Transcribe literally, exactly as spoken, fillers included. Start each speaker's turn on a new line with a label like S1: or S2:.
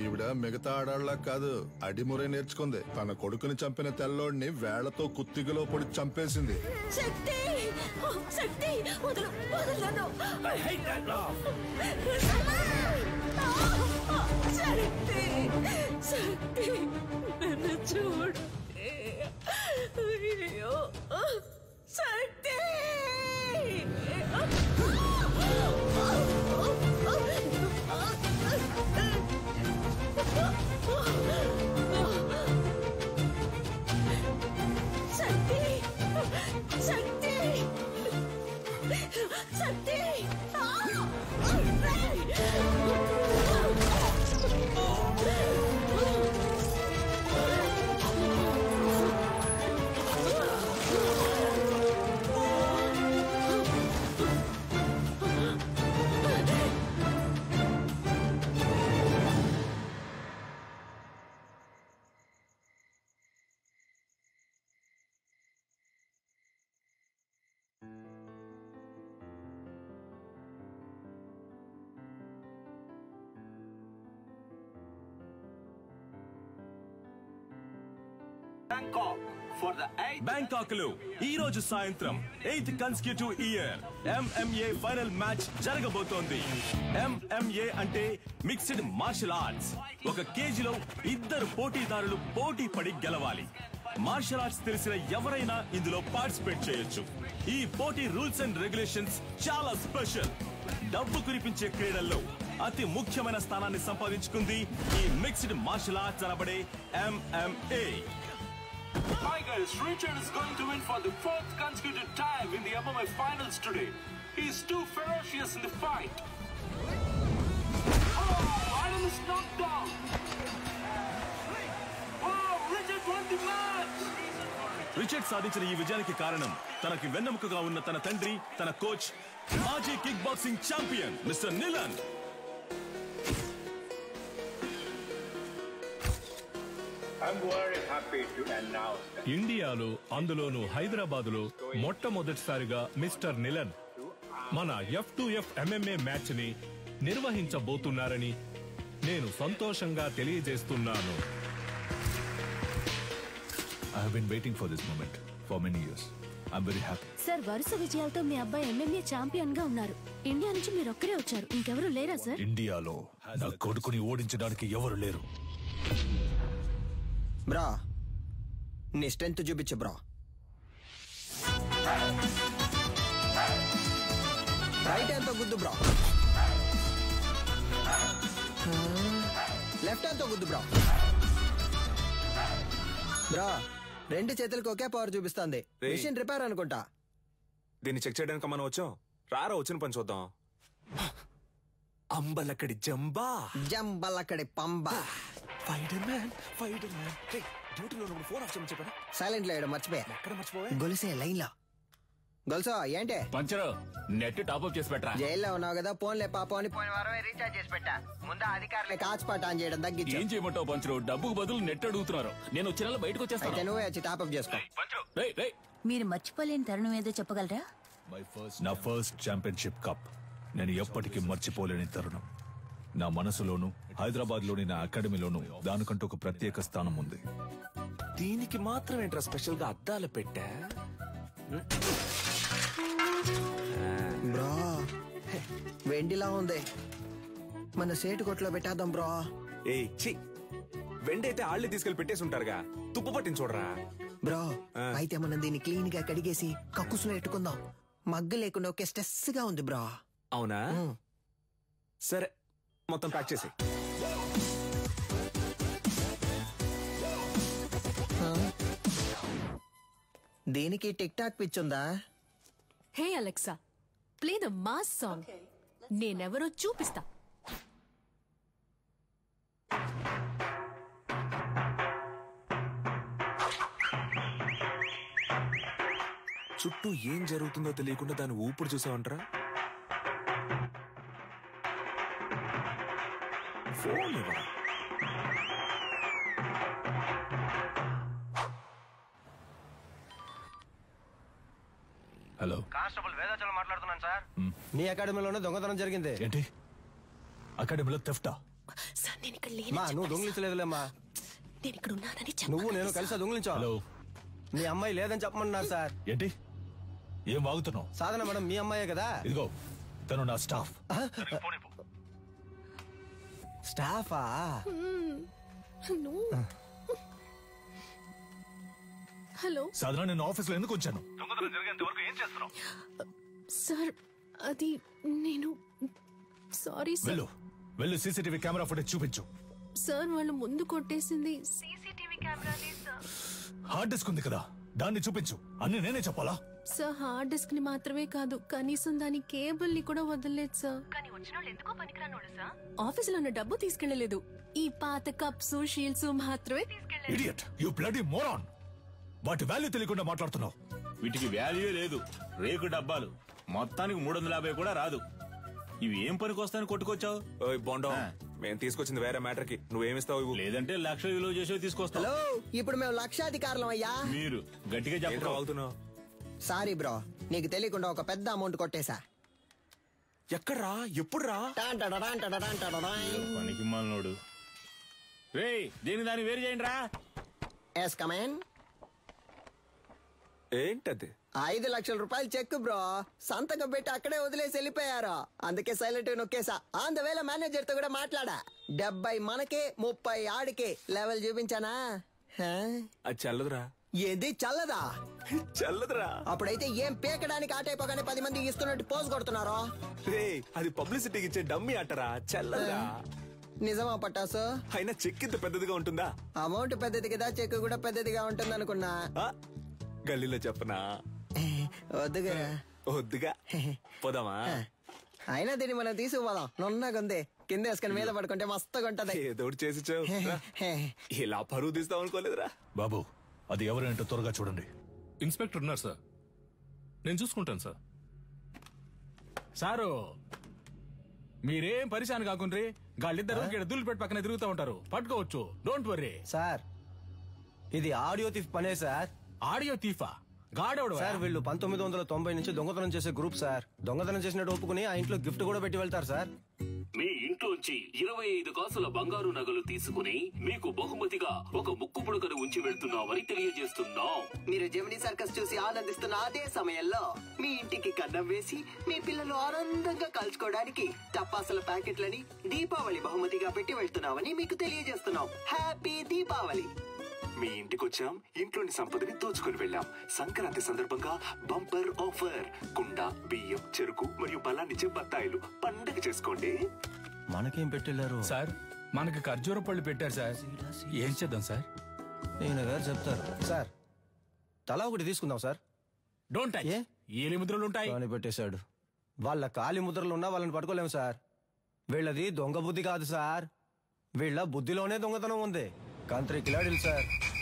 S1: ఈవిడ మిగతా ఆడాళ్ళ కాదు, అడిమురే నేర్చుకుంది. తన కొడుకుని చంపిన తెల్లోడిని వేళ్లతో కుత్తిగలో పొడి చంపేసింది.
S2: శక్తి శక్తి వదలు వదలను.
S3: I hate that laugh.
S2: శక్తి శక్తి నన్ను చూడు. అయ్యో శక్తి. శక్తి శక్తి శక్తి.
S4: బ్యాంకాక్ లో ఈ రోజు సాయంత్రం eighth consecutive year MMA final match జరగబోతోంది. ఎంఎంఏ అంటే మిక్స్డ్ మార్షల్ ఆర్ట్స్. ఒక కేజీలో ఇద్దరు పోటీదారులు పోటీ పడి గెలవాలి. మార్షల్ ఆర్ట్స్ తెలిసిన ఎవరైనా ఇందులో పార్టిసిపేట్ చేయొచ్చు. ఈ పోటీ రూల్స్ అండ్ రెగ్యులేషన్స్ చాలా స్పెషల్. డబ్బు కురిపించే క్రీడల్లో అతి ముఖ్యమైన స్థానాన్ని సంపాదించుకుంది ఈ మిక్స్డ్ మార్షల్ ఆర్ట్స్ అనబడే MMA.
S5: Tigers, Richard is going to win for the fourth consecutive time in the M M A finals today. He's too ferocious in the fight. Oh, Adam is knocked down. Oh, Richard won the match.
S4: Richard సాధించిన ఈ విజయానికి కారణం తనకి వెన్నెముకగా ఉన్న తన తండ్రి, తన coach, మాజీ kick boxing champion mister Nilan.
S6: ఇండియాలో అందులోనూ హైదరాబాద్ లో మొట్టమొదటిసారిగా మిస్టర్ నిలన్ మన F to F MMA match ని నిర్వహించబోతున్నారని నేను సంతోషంగా తెలియజేస్తున్నాను.
S7: I have been waiting for this moment for many years. I'm very happy.
S2: Sir, వరుస విజయాలతో మీ అబ్బాయి ఎంఎంఏ ఛాంపియన్ గా ఉన్నారు. ఇండియా నుంచి మీరు ఒక్కరే వచ్చారు, ఇంకెవరు లేరా సార్?
S7: ఇండియాలో నా కొడుకుని ఓడించడానికి ఎవరు లేరు.
S8: బ్రా, నీ స్ట్రెంత్ చూపించు బ్రా. రైట్ హ్యాండ్ తో గుద్దు బ్రా. లెఫ్ట్ హ్యాండ్ తో గుద్దు బ్రా. బ్రా, రెండు చేతులకు ఒకే పవర్ చూపిస్తుంది. మిషన్ రిపేర్ అనుకుంటా.
S9: దీన్ని చెక్ చేయడానికి మనం వచ్చాం. రారా వచ్చిన పని చూద్దాం. అంబలక్కడి జంబా
S8: జంబలక్కడి పంబా.
S9: Fighter man fighter man. డ్యూటీలో ఉన్నప్పుడు ఫోన్ ఆఫ్ చేయమని చెప్పారా?
S8: సైలెంట్ లో వేయడం మర్చిపోయా.
S9: ఎక్కడ మర్చిపోయా?
S8: గొలుసే లైన్ లో. గొలుసో ఏంటి?
S10: పంచరు నెట్ టాప్అప్ చేసి పెట్టరా.
S8: జైల్లో ఉన్నావు కదా, ఫోన్ లే పాప అని పోయిన వారమే రీఛార్జ్ చేసి పెట్టా. ముందు అధికారులే కాచిపాట ఆన్ చేయడం తగ్గించు.
S10: ఏం చేయమంటావు పంచరు? డబ్బుకు బదులు నెట్ అడుగుతున్నారు. నేను వచ్చే నెల బయటకు వచ్చేస్తాను.
S8: నువ్వే వచ్చి టాప్అప్ చేసుకో.
S2: మీరు మర్చిపోలేని తరుణం ఏదో చెప్పగలరా?
S7: నా ఫస్ట్ ఛాంపియన్షిప్ కప్ నేను ఎప్పటికీ మర్చిపోలేని తరుణం. నా మనసులోను, హైదరాబాద్ లోని నా అకాడమీలోను దానికంటూ ఒక ప్రత్యేక స్థానం ఉంది.
S9: దీనికి మాత్రం ఏంట్రా స్పెషల్ గా అద్దాలు పెట్టా?
S8: బ్రా, వెండిలా ఉంది. మన సేటు కొట్లో పెట్టేద్దాం బ్రా.
S9: ఏ చి, వెండి అయితే ఆళ్ళే తీసుకెళ్లి పెట్టేసి ఉంటారుగా. తుప్పు పట్టించి చూడరా
S8: బ్రో. అయితే మనం దీన్ని క్లీన్ గా కడిగేసి కక్కుసులో పెట్టుకుందాం. మగ్గు లేకుండా ఒకే స్ట్రెస్ గా ఉంది బ్రా.
S9: అవునా? సరే, మొత్తం ప్యాక్ చేసి.
S8: దీనికి టిక్ టాక్ పిచ్చుందా?
S11: Hey Alexa, play the mass song. నేనెవరో చూపిస్తా.
S9: చుట్టూ ఏం జరుగుతుందో తెలియకుండా దాన్ని ఊపిరి చూసావంటరా? ఫోన్ ఇవ్వరా?
S7: హలో,
S12: కానిస్టేబుల్ వేదాచలం మాట్లాడుతున్నాను సార్.
S8: మీ అకాడమీలోనే దొంగతనం జరిగింది.
S7: ఏంటి? అకాడమీలో థెఫ్టా?
S11: సన్నీ నేను ఇక్కడ
S3: మా నువ్వు దొంగిలించలేదులేమ్మా.
S11: నేను ఇక్కడ ఉన్నానని
S3: నువ్వు నేను కలిసి దొంగిలించావు.
S7: హలో,
S3: మీ అమ్మాయి లేదని చెప్పమన్నారు సార్.
S7: ఏంటి ఏం వాగుతున్నావు?
S3: సాధన మేడం మీ అమ్మాయే కదా.
S7: ఇదిగో తను నా స్టాఫ్.
S3: స్టాఫా?
S11: హలో
S7: సాధన, నేను ఆఫీస్ లో ఎందుకు వచ్చాను?
S11: సార్, అది నేను సారీ సార్.
S7: వెళ్ళు వెళ్ళు సీసీటీవీ కెమెరా ఫుటేజ్ చూపించు.
S11: సార్ వాళ్ళు ముందు కొట్టేసింది సీసీటీవీ కెమెరానే సార్.
S7: హార్డ్ డిస్క్ ఉంది కదా, దాన్ని చూపించు. అన్ని నేనే చెప్పాలా?
S11: సార్ హార్డ్ డిస్క్ ని మాత్రమే కాదు, కనీసం దాని కేబుల్ ని కూడా వదలలేదు సార్. కానీ వచ్చిన వాళ్ళు ఎందుకో పనికిరానోడు సార్. ఆఫీస్ లో ఉన్న డబ్బు తీసుకెళ్లలేదు, ఈ పాత కప్స్ షీల్డ్స్ మాత్రమే తీసుకెళ్లేదు.
S7: Idiot, you bloody moron. వాటి వాల్యూ తెలియకుండా మాట్లాడుతున్నావు.
S4: వీటికి వాల్యూ లేదు, రేకు డబ్బాలు. మొత్తానికి మూడు వందల యాభై కూడా రాదు. ఇవి ఏం పనికి వస్తాయని కొట్టుకొచ్చావు?
S9: బాండో, మేము తీసుకొచ్చింది వేరే మ్యాటర్ కి. నువ్వేమిస్తావు?
S4: లేదంటే లక్ష విలువ చేసేవి తీసుకొస్తావు.
S8: హలో, ఇప్పుడు మేము లక్షాధికారులం అయ్యా.
S4: మీరు గట్టిగా చెప్పావుతున్నావు.
S8: సారీ బ్రో, నీకు తెలియకుండా ఒక పెద్ద అమౌంట్ కొట్టేశా.
S9: ఎక్కడ్రా? ఎప్పుడు రా?
S4: పనికి మాలినోడు. రే, దీని దాన్ని వేరు చేయండి రా.
S8: Yes come on.
S9: ఏంటది?
S8: ఐదు లక్షల రూపాయలు చెక్ బ్రో, సంతకం పెట్టి అక్కడే వదిలేసి వెళ్ళిపోయారు. అందుకే సైలెంట్ నొక్కేసా. ఆన్ ద వేళ మేనేజర్ తో కూడా మాట్లాడా. డెబ్బై మనకే, ముప్పై ఆడికే. లెవెల్ చూపించానా?
S9: అది చల్లదురా.
S8: ఏది చల్లదా?
S9: చల్లదురా.
S8: అప్పుడైతే ఏం పేకడానికి ఆటైపోగానే పది మంది ఇస్తున్నట్టు పోజ్ కొడుతున్నారో.
S9: రే, అది పబ్లిసిటీకి ఇచ్చే డమ్మీ ఆటరా, చల్లదురా.
S8: నిజమా పట్టాసు?
S9: అయినా చెక్ ఇంత పెద్దదిగా ఉంటుందా?
S8: అమౌంట్ పెద్దది కదా, చెక్ కూడా పెద్దదిగా ఉంటుంది అనుకున్నా.
S9: గల్లీలో చెప్పనా?
S8: వద్దుగా
S9: వద్దుగా పోదామా?
S8: అయినా దీన్ని మనం తీసుకుపోదాం. నున్నగా ఉంది, కింద వేసుకుని మీద పడుకుంటే మస్తుగా ఉంటది.
S9: ఏదో చేసి ఇలా పరువు తీస్తాం అనుకోలేదురా.
S7: బాబు, అది ఎవరేంటో త్వరగా చూడండి.
S6: ఇన్స్పెక్టర్ ఉన్నారు సార్, నేను చూసుకుంటాను సార్.
S10: సారు, మీరేం పరిశాన్ కాకుండ్రి. గాళ్ళిద్దరు దుల్లిపెట్టి పక్కన తిరుగుతూ ఉంటారు, పట్టుకోవచ్చు. Don't worry
S3: sir. ఇది ఆడియో తీఫ్ పనే సార్.
S10: ఆడియో తీఫా? గాడెవడు
S3: సార్? వీళ్ళు పంతొమ్మిది వందల తొంభై నుంచి దొంగతనం చేసే గ్రూప్ సార్. దొంగతనం చేసినట్టు ఒప్పుకుని ఆ ఇంట్లో గిఫ్ట్ కూడా పెట్టి వెళ్తారు సార్.
S5: మీ ఇంట్లోంచి ఇరవై ఐదు కాసుల బంగారు నగలు తీసుకుని మీకు బహుమతిగా ఒక ముక్కు పుడకను ఉంచి వెళ్తున్నామని తెలియజేస్తున్నాం.
S8: మీరు జెమినీ సర్కస్ చూసి ఆనందిస్తున్న అదే సమయంలో మీ ఇంటికి కన్నం వేసి మీ పిల్లలు ఆనందంగా కలుసుకోవడానికి టపాసుల ప్యాకెట్లని దీపావళి బహుమతిగా పెట్టి వెళ్తున్నామని మీకు తెలియజేస్తున్నాం. హ్యాపీ దీపావళి.
S5: మీ ఇంటికి వచ్చాం, ఇంట్లోని సంపదని దోచుకుని వెళ్ళాం. సంక్రాంతి సందర్భంగా బంపర్ ఆఫర్. కుండ, బియ్యం, చెరుకు మరియు బలాన్నిచ్చే బత్తాయిలు. పండగ చేసుకోండి.
S3: మనకేం పెట్టెళ్లారు
S10: సార్? మనకి ఖర్జూర పళ్ళు పెట్టారు సార్. ఏం చేద్దాం సార్?
S3: నేను గారు చెప్తారు సార్. తలా ఒకటి తీసుకుందాం సార్.
S10: Don't touch. ఏలి ముద్రలు ఉంటాయి
S3: అని పెట్టేశాడు. వాళ్ళ కాలి ముద్రలు ఉన్నా వాళ్ళని పట్టుకోలేము సార్. వీళ్ళది దొంగ బుద్ధి కాదు సార్, వీళ్ళ బుద్ధిలోనే దొంగతనం ఉంది. కంత్రి కిలాడీలు సార్.